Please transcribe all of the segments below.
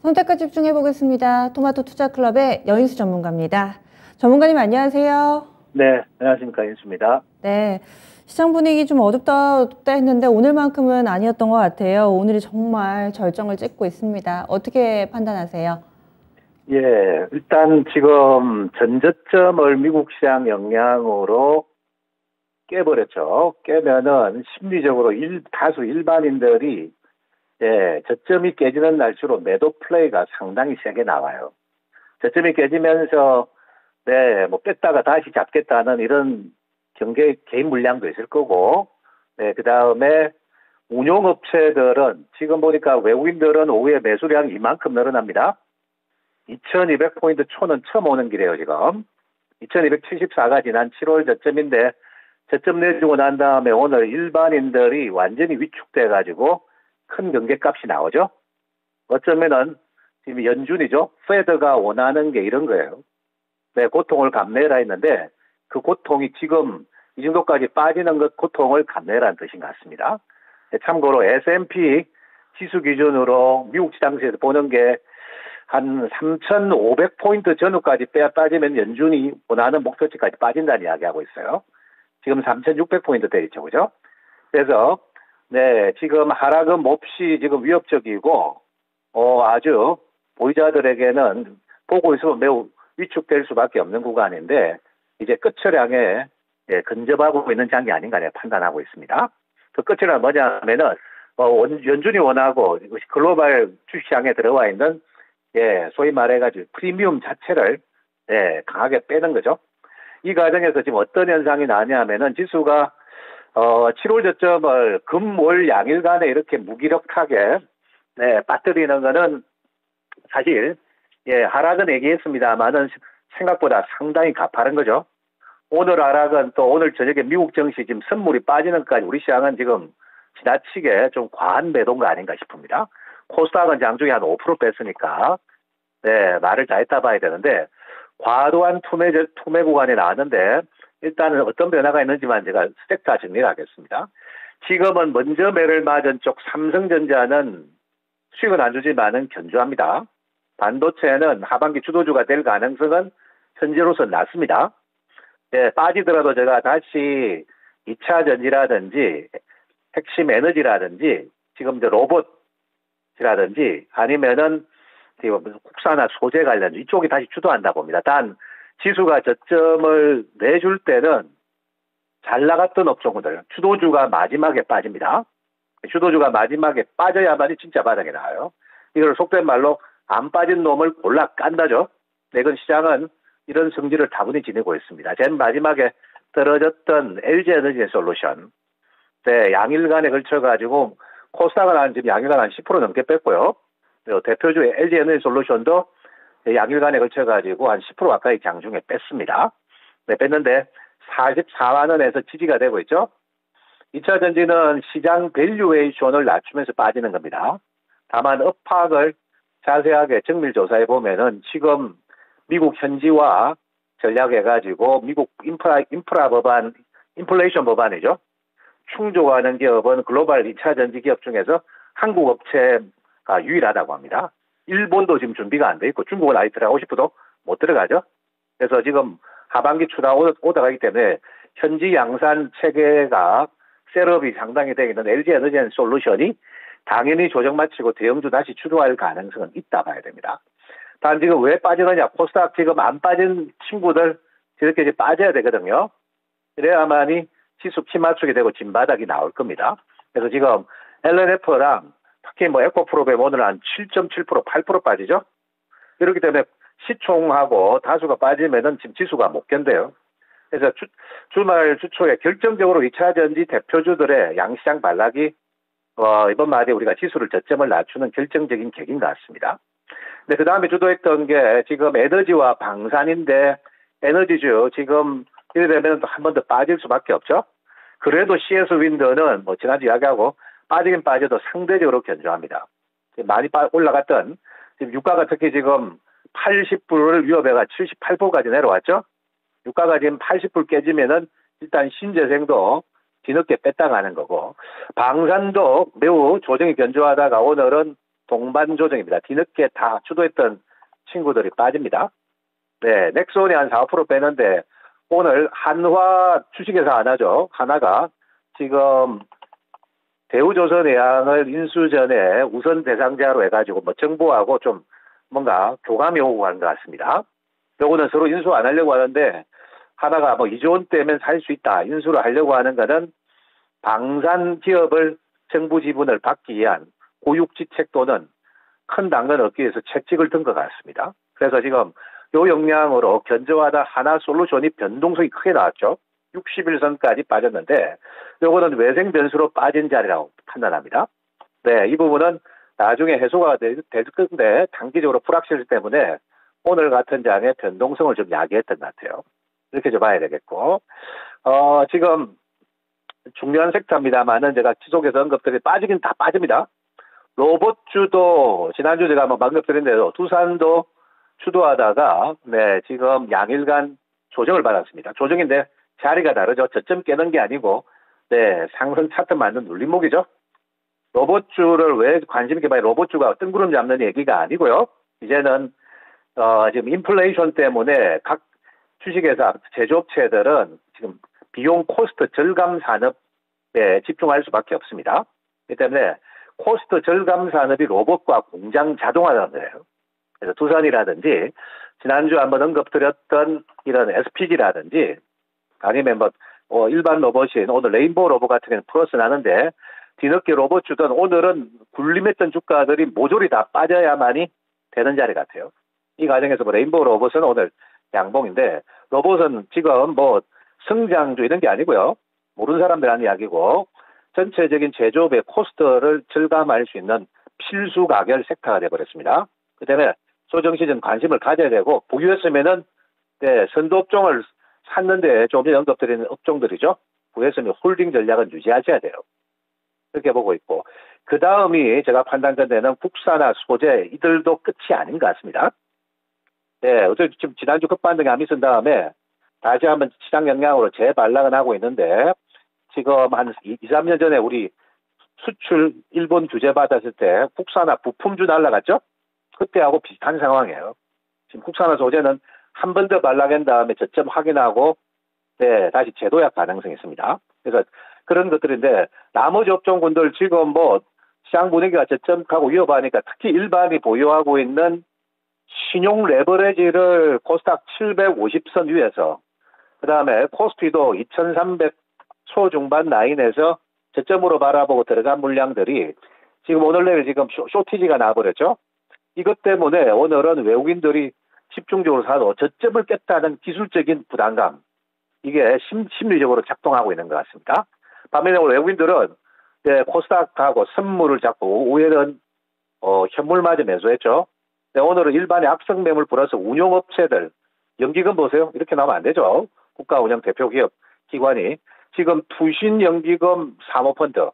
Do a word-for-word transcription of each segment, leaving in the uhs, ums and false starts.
선택과 집중해 보겠습니다. 토마토 투자클럽의 여인수 전문가입니다. 전문가님 안녕하세요. 네, 안녕하십니까. 인수입니다. 네, 시장 분위기 좀 어둡다 어둡다 했는데 오늘만큼은 아니었던 것 같아요. 오늘이 정말 절정을 찍고 있습니다. 어떻게 판단하세요? 예, 일단 지금 전저점을 미국 시장 영향으로 깨버렸죠. 깨면은 심리적으로 일, 다수 일반인들이 예, 저점이 깨지는 날수록 매도 플레이가 상당히 세게 나와요. 저점이 깨지면서 네, 뭐 뺐다가 다시 잡겠다는 이런 경계 개인 물량도 있을 거고, 네, 그 다음에 운용업체들은 지금 보니까 외국인들은 오후에 매수량이 이만큼 늘어납니다. 이천이백 포인트 초는 처음 오는 길이에요, 지금. 이천이백칠십사가 지난 칠월 저점인데, 저점 내주고 난 다음에 오늘 일반인들이 완전히 위축돼가지고 큰 경계값이 나오죠. 어쩌면은 지금 연준이죠. 페드가 원하는 게 이런 거예요. 네, 고통을 감내라 했는데 그 고통이 지금 이 정도까지 빠지는 것 고통을 감내라는 뜻인 것 같습니다. 네, 참고로 에스 앤 피 지수 기준으로 미국 시장에서 보는 게 한 삼천오백 포인트 전후까지 빼 빠지면 연준이 원하는 목표치까지 빠진다는 이야기하고 있어요. 지금 삼천육백 포인트 돼 있죠, 그죠? 그래서 네, 지금 하락은 몹시 지금 위협적이고 어, 아주 보유자들에게는 보고 있으면 매우 위축될 수밖에 없는 구간인데 이제 끝철량에 예, 근접하고 있는 장이 아닌가 내 판단하고 있습니다. 그 끝철량 뭐냐면은 어, 연준이 원하고 글로벌 주식시장에 들어와 있는 예, 소위 말해가지고 프리미엄 자체를 예, 강하게 빼는 거죠. 이 과정에서 지금 어떤 현상이 나냐면은 지수가 어, 칠월 저점을 금, 월 양일간에 이렇게 무기력하게 네, 빠뜨리는 거는 사실 예, 하락은 얘기했습니다만은 생각보다 상당히 가파른 거죠. 오늘 하락은 또 오늘 저녁에 미국 증시 지금 선물이 빠지는 것까지 우리 시장은 지금 지나치게 좀 과한 매도인 거 아닌가 싶습니다. 코스닥은 장중에 한 오 퍼센트 뺐으니까 네, 말을 다 했다 봐야 되는데 과도한 투매, 투매 구간이 나왔는데 일단은 어떤 변화가 있는지만 제가 스택타 정리를 하겠습니다. 지금은 먼저 매를 맞은 쪽 삼성전자는 수익은 안 주지만은 견조합니다. 반도체는 하반기 주도주가 될 가능성은 현재로서 낮습니다. 네, 빠지더라도 제가 다시 이 차 전지라든지 핵심 에너지라든지 지금 이제 로봇이라든지 아니면은 국산화 소재 관련 이쪽이 다시 주도한다 봅니다. 단 지수가 저점을 내줄 때는 잘 나갔던 업종들 주도주가 마지막에 빠집니다. 주도주가 마지막에 빠져야만이 진짜 바닥에 나와요. 이걸 속된 말로 안 빠진 놈을 골라 깐다죠. 내건 시장은 이런 성질을 다분히 지니고 있습니다. 제일 마지막에 떨어졌던 엘지에너지 솔루션 네, 양일간에 걸쳐가지고 코스닥은 한 지금 양일간 한 십 퍼센트 넘게 뺐고요. 대표주 엘지에너지 솔루션도 양일간에 걸쳐가지고 한 십 퍼센트 가까이 장중에 뺐습니다. 네, 뺐는데 사십사만 원에서 지지가 되고 있죠. 이 차 전지는 시장 밸류에이션을 낮추면서 빠지는 겁니다. 다만 업황을 자세하게 정밀 조사해 보면은 지금 미국 현지화 전략해가지고 미국 인프라, 인프라 법안, 인플레이션 법안이죠. 충족하는 기업은 글로벌 이 차 전지 기업 중에서 한국 업체가 유일하다고 합니다. 일본도 지금 준비가 안 돼 있고 중국은 아예 들어가고 싶어도 못 들어가죠. 그래서 지금 하반기 추가 오더가기 때문에 현지 양산 체계가 셋업이 상당히 되어 있는 엘지에너지 솔루션이 당연히 조정 마치고 대형주 다시 주도할 가능성은 있다 봐야 됩니다. 단 지금 왜 빠지느냐. 코스닥 지금 안 빠진 친구들 저렇게 이제 빠져야 되거든요. 그래야만이 지수 키 맞추게 되고 진바닥이 나올 겁니다. 그래서 지금 엘엔에프랑 특히 뭐 에코프로벤 오늘 한 칠 점 칠 퍼센트, 팔 퍼센트 빠지죠. 그렇기 때문에 시총하고 다수가 빠지면은 지금 지수가 못 견뎌요. 그래서 주, 주말 주초에 결정적으로 이 차 전지 대표주들의 양시장 반락이 어, 이번 말에 우리가 지수를 저점을 낮추는 결정적인 계기인 것 같습니다. 근데 그 다음에 주도했던 게 지금 에너지와 방산인데 에너지주 지금 이래 되면 한 번 더 빠질 수밖에 없죠. 그래도 씨에스 윈드는 뭐 지난주 이야기하고 빠지긴 빠져도 상대적으로 견조합니다. 많이 올라갔던 지금 유가가 특히 지금 팔십 불을 위협해가 칠십팔 불까지 내려왔죠. 유가가 지금 팔십 불 깨지면은 일단 신재생도 뒤늦게 뺐다 가는 거고 방산도 매우 조정이 견조하다가 오늘은 동반 조정입니다. 뒤늦게 다 주도했던 친구들이 빠집니다. 네, 넥슨이 한 사, 오 퍼센트 빼는데 오늘 한화 주식회사 하나죠. 하나가 지금 대우조선해양을 인수 전에 우선 대상자로 해가지고 뭐 정부하고 좀 뭔가 교감이 오고 가는 것 같습니다. 요거는 서로 인수 안 하려고 하는데 하나가 뭐 이조 원대면 살 수 있다. 인수를 하려고 하는 거는 방산 기업을 정부 지분을 받기 위한 고육지책 또는 큰 당근 얻기 위해서 채찍을 든 것 같습니다. 그래서 지금 요 역량으로 견저하다 하나 솔루션이 변동성이 크게 나왔죠. 육십일 선까지 빠졌는데 요거는 외생 변수로 빠진 자리라고 판단합니다. 네, 이 부분은 나중에 해소가 될 건데 단기적으로 불확실 때문에 오늘 같은 장에 변동성을 좀 야기했던 것 같아요. 이렇게 좀 봐야 되겠고 어, 지금 중요한 섹터입니다만은 제가 지속해서 언급드린 빠지긴 다 빠집니다. 로봇주도 지난주 제가 한번 언급드린 대로 두산도 주도하다가 네 지금 양일간 조정을 받았습니다. 조정인데 자리가 다르죠. 저점 깨는 게 아니고 네 상승 차트 맞는 눌림목이죠. 로봇주를 왜 관심 있게 봐요? 로봇주가 뜬구름 잡는 얘기가 아니고요. 이제는 어, 지금 인플레이션 때문에 각 주식회사 제조업체들은 지금 비용 코스트 절감 산업에 집중할 수밖에 없습니다. 그렇기 때문에 코스트 절감 산업이 로봇과 공장 자동화라는 거예요. 그래서 두산이라든지 지난주 한번 언급드렸던 이런 에스피지라든지 아니면 뭐 어, 일반 로봇인 오늘 레인보우 로봇 같은 경우는 플러스 나는데 뒤늦게 로봇 주던 오늘은 굴림했던 주가들이 모조리 다 빠져야만이 되는 자리 같아요. 이 과정에서 뭐 레인보우 로봇은 오늘 양봉인데 로봇은 지금 뭐 성장주 이런 게 아니고요. 모르는 사람들 하는 이야기고 전체적인 제조업의 코스트를 절감할 수 있는 필수 가결 섹터가 되어버렸습니다. 그 때문에 소정 시즌 관심을 가져야 되고 보유했으면은 네, 선도업종을 샀는데 좀 전에 언급드리는 업종들이죠. 보유했으면 홀딩 전략은 유지하셔야 돼요. 그렇게 보고 있고 그 다음이 제가 판단컨대는 국산화 소재 이들도 끝이 아닌 것 같습니다. 네, 어제 지금 지난주 급반등이 안 있은 다음에 다시 한번 시장 영향으로 재반락은 하고 있는데 지금 한 이, 삼 년 전에 우리 수출 일본 규제 받았을 때 국산화 부품주 날라갔죠? 그때하고 비슷한 상황이에요. 지금 국산화 소재는 한 번 더 반락한 다음에 저점 확인하고 네, 다시 재도약 가능성이 있습니다. 그래서 그런 것들인데 나머지 업종군들 지금 뭐 시장 분위기가 저점하고 위협하니까 특히 일반이 보유하고 있는 신용 레버리지를 코스닥 칠백오십 선 위에서 그 다음에 코스피도 이천삼백 초중반 라인에서 저점으로 바라보고 들어간 물량들이 지금 오늘 내일 지금 쇼, 쇼티지가 나와버렸죠. 이것 때문에 오늘은 외국인들이 집중적으로 사도 저점을 깼다는 기술적인 부담감 이게 심, 심리적으로 작동하고 있는 것 같습니다. 반면에 오늘 외국인들은 네, 코스닥하고 선물을 잡고 오늘은 어, 현물마저 매수했죠. 네, 오늘은 일반의 악성 매물 플러스 운용업체들 연기금 보세요. 이렇게 나오면 안 되죠. 국가운영 대표기업 기관이 지금 투신 연기금 삼, 오 퍼센트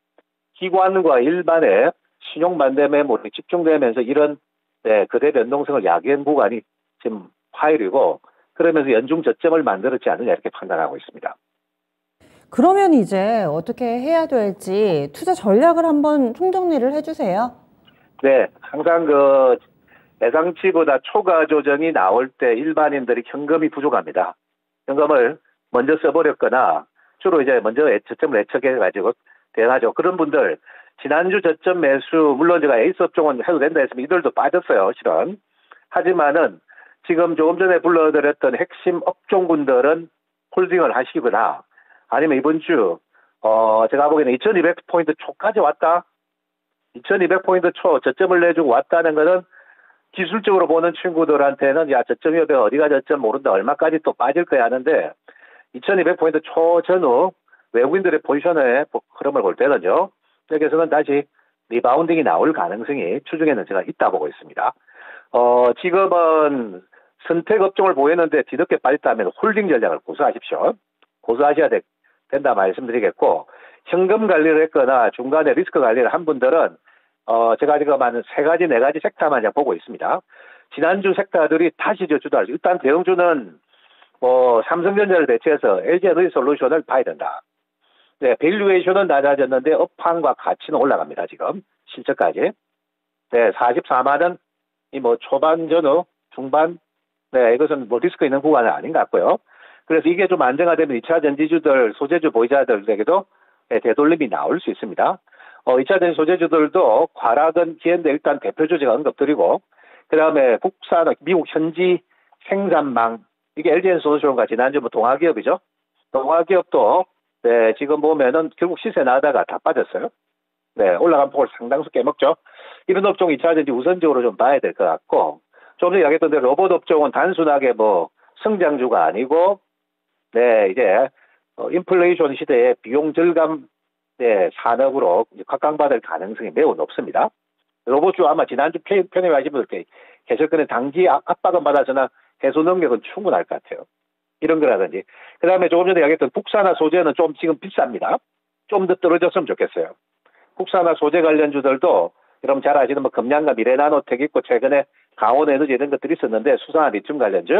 기관과 일반의 신용반대 매물이 집중되면서 이런 네, 거대 변동성을 야기한 구간이 지금 파일이고 그러면서 연중 저점을 만들었지 않느냐 이렇게 판단하고 있습니다. 그러면 이제 어떻게 해야 될지 투자 전략을 한번 총정리를 해주세요. 네, 항상 그 예상치보다 초과 조정이 나올 때 일반인들이 현금이 부족합니다. 현금을 먼저 써버렸거나 주로 이제 먼저 저점을 예측해가지고 대응하죠. 그런 분들 지난주 저점 매수 물론 제가 에이스 업종은 해도 된다 했으면 이들도 빠졌어요. 실은. 하지만은 지금 조금 전에 불러드렸던 핵심 업종군들은 홀딩을 하시거나 아니면 이번 주 어 제가 보기에는 이천이백 포인트 초까지 왔다. 이천이백 포인트 초 저점을 내주고 왔다는 것은 기술적으로 보는 친구들한테는 야 저점 위협에 어디가 저점 모른다 얼마까지 또 빠질 거야 하는데 이천이백 포인트 초 전후 외국인들의 포지션의 흐름을 볼 때는요. 여기에서는 다시 리바운딩이 나올 가능성이 추중에는 제가 있다 보고 있습니다. 어, 지금은 선택 업종을 보였는데 뒤늦게 빠졌다면 홀딩 전략을 고수하십시오. 고수하셔야 되, 된다 말씀드리겠고 현금 관리를 했거나 중간에 리스크 관리를 한 분들은 어, 제가 지금 한 세 가지, 네 가지 섹터만 보고 있습니다. 지난주 섹터들이 다시 저주도 일단 대형주는 뭐 삼성전자를 대체해서 엘지에너지솔루션을 봐야 된다. 네, 밸류에이션은 낮아졌는데 업황과 가치는 올라갑니다. 지금 실적까지. 네, 사십사만 원, 이 뭐 초반 전후, 중반, 네, 이것은 뭐 리스크 있는 구간은 아닌 것 같고요. 그래서 이게 좀 안정화되면 이 차 전지주들, 소재주 보유자들에게도 네, 되돌림이 나올 수 있습니다. 어, 이 차 전지 소재주들도 과락은 기회인데 일단 대표주 제가 언급드리고, 그 다음에 국산, 미국 현지 생산망, 이게 엘지엔솔루션과 지난주 뭐 동아기업이죠. 동아기업도 네, 지금 보면은 결국 시세 나다가 다 빠졌어요. 네, 올라간 폭을 상당수 깨먹죠. 이런 업종 이 차 전지 우선적으로 좀 봐야 될 것 같고, 좀 전에 이야기했던 대로 로봇 업종은 단순하게 뭐 성장주가 아니고, 네, 이제 어, 인플레이션 시대에 비용 절감 네, 산업으로 각광받을 가능성이 매우 높습니다. 로봇주 아마 지난주 편입하신 분들 계실 거는 단기 압박은 받아서나 해소 능력은 충분할 것 같아요. 이런 거라든지. 그 다음에 조금 전에 이야기했던 국산화 소재는 좀 지금 비쌉니다. 좀 더 떨어졌으면 좋겠어요. 국산화 소재 관련주들도 여러분 잘 아시는 뭐 금양과 미래나노텍 있고 최근에 강원에너지 이런 것들이 있었는데 수산화 리튬 관련주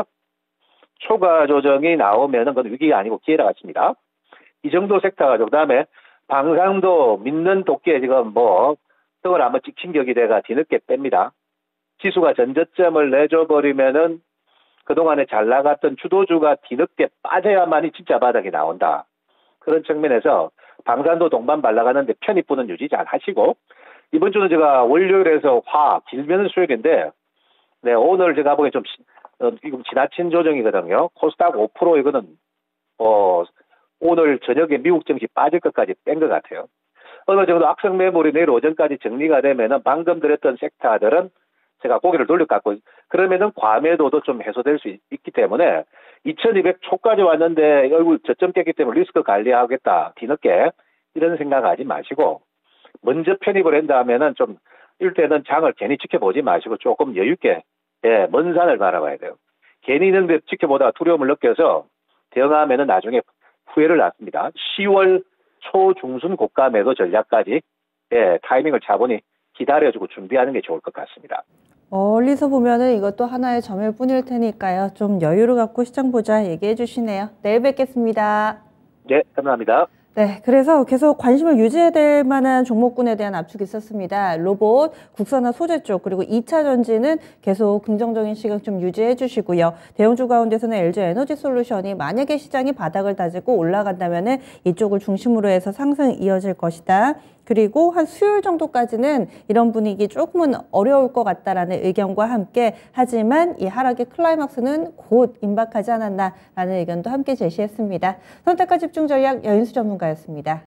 초과 조정이 나오면은 그건 위기가 아니고 기회라 같습니다. 이 정도 섹터가 그 다음에 방산도 믿는 도끼에 지금 뭐 떡을 한번 찍힌 격이 돼가 뒤늦게 뺍니다. 지수가 전저점을 내줘버리면은 그동안에 잘 나갔던 주도주가 뒤늦게 빠져야만이 진짜 바닥이 나온다. 그런 측면에서 방산도 동반 발라가는데 편입부는 유지 잘 하시고, 이번 주는 제가 월요일에서 화, 길면 수요일인데, 네, 오늘 제가 보기엔 좀, 어, 이거 지나친 조정이거든요. 코스닥 오 퍼센트 이거는, 어, 오늘 저녁에 미국 증시 빠질 것까지 뺀 것 같아요. 어느 정도 악성 매물이 내일 오전까지 정리가 되면은 방금 드렸던 섹터들은 제가 고개를 돌릴 것 같고, 그러면은 과매도도 좀 해소될 수 있, 있기 때문에 이천이백 초까지 왔는데 얼굴 저점 깼기 때문에 리스크 관리하겠다 뒤늦게 이런 생각하지 마시고, 먼저 편입을 한다 하면은 좀 이럴 때는 장을 괜히 지켜보지 마시고 조금 여유 있게 예, 먼 산을 바라봐야 돼요. 괜히 있는데 지켜보다가 두려움을 느껴서 대응하면은 나중에 후회를 낳습니다. 시월 초 중순 고가 매도 전략까지 예, 타이밍을 차분히 기다려주고 준비하는 게 좋을 것 같습니다. 멀리서 보면은 이것도 하나의 점일 뿐일 테니까요. 좀 여유를 갖고 시장 보자 얘기해 주시네요. 내일 뵙겠습니다. 네, 감사합니다. 네, 그래서 계속 관심을 유지해야 될 만한 종목군에 대한 압축이 있었습니다. 로봇, 국산화 소재 쪽, 그리고 이 차 전지는 계속 긍정적인 시각 좀 유지해 주시고요. 대형주 가운데서는 엘지에너지솔루션이 만약에 시장이 바닥을 다지고 올라간다면 이쪽을 중심으로 해서 상승 이어질 것이다. 그리고 한 수요일 정도까지는 이런 분위기 조금은 어려울 것 같다라는 의견과 함께, 하지만 이 하락의 클라이막스는 곧 임박하지 않았나라는 의견도 함께 제시했습니다. 선택과 집중 전략 여인수 전문가였습니다.